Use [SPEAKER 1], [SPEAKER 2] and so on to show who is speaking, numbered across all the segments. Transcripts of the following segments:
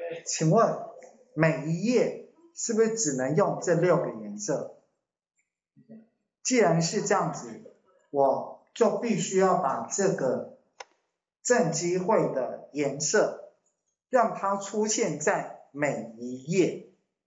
[SPEAKER 1] 请问每一页是不是只能用这6个颜色？既然是这样子，我就必须要把这个正机会的颜色让它出现在每一页。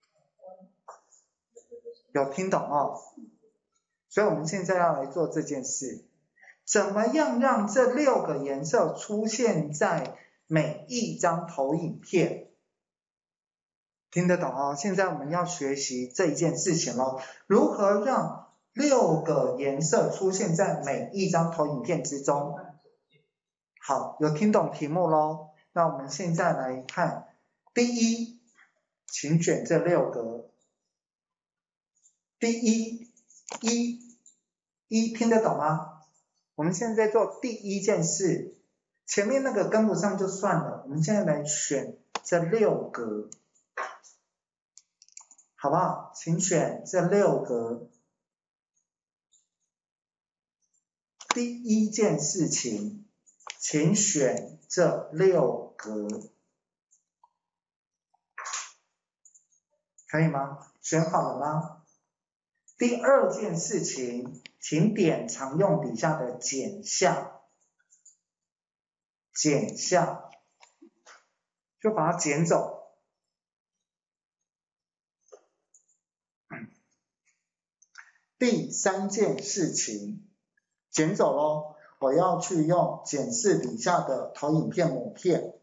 [SPEAKER 1] 有听懂哦？所以我们现在要来做这件事，怎么样让这6个颜色出现在每一张投影片？听得懂哦？现在我们要学习这一件事情咯，如何让6个颜色出现在每一张投影片之中。好，有听懂题目咯？那我们现在来看，第一，请选这6格。第一听得懂吗？我们现在在做第一件事，前面那个跟不上就算了，我们现在来选这6格，好不好？请选这6格。第一件事情，请选这6格，可以吗？选好了吗？第二件事情，请点常用底下的减项，就把它减走。第三件事情，减走咯，我要去用检视底下的投影片母片，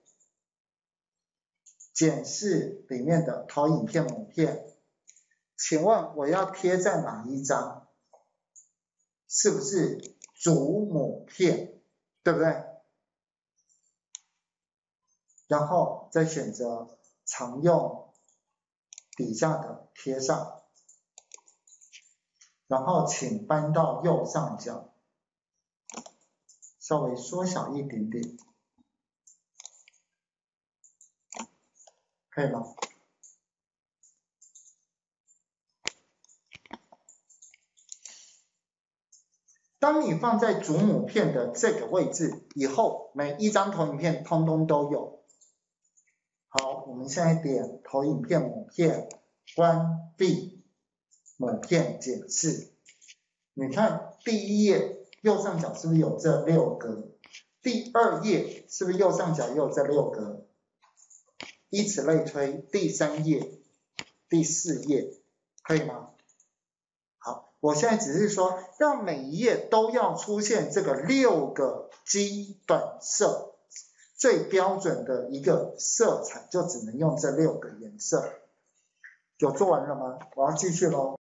[SPEAKER 1] 检视里面的投影片母片，请问我要贴在哪一张？是不是主母片，对不对？然后再选择常用底下的贴上，然后请搬到右上角，稍微缩小一点点，可以吗？当你放在主母片的这个位置以后，每一张投影片通通都有。好，我们现在点投影片母片，关闭母片检视。你看第一页右上角是不是有这6格？第2页是不是右上角也有这6格？以此类推，第3页、第4页，可以吗？好，我现在只是说，让每一页都要出现这个6个基本色，最标准的一个色彩，就只能用这6个颜色。有做完了吗？我要继续咯。